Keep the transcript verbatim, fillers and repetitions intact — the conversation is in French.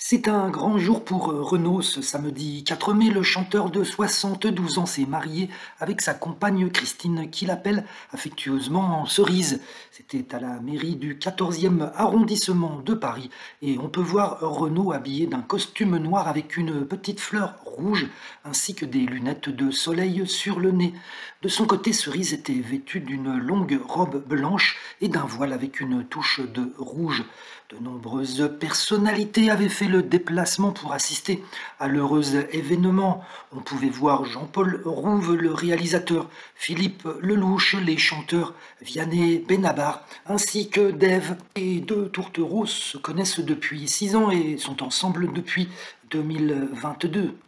C'est un grand jour pour euh, Renaud. Ce samedi quatre mai, le chanteur de soixante-douze ans s'est marié avec sa compagne Christine, qu'il appelle affectueusement Cerise. C'était à la mairie du quatorzième arrondissement de Paris. Et on peut voir Renaud habillé d'un costume noir avec une petite fleur rouge, ainsi que des lunettes de soleil sur le nez. De son côté, Cerise était vêtue d'une longue robe blanche et d'un voile avec une touche de rouge. De nombreuses personnalités avaient fait le déplacement pour assister à l'heureux événement. On pouvait voir Jean-Paul Rouve, le réalisateur, Philippe Lelouch, les chanteurs Vianney Benabar, ainsi que Dave. Les deux tourtereaux se connaissent depuis six ans et sont ensemble depuis deux mille vingt-deux.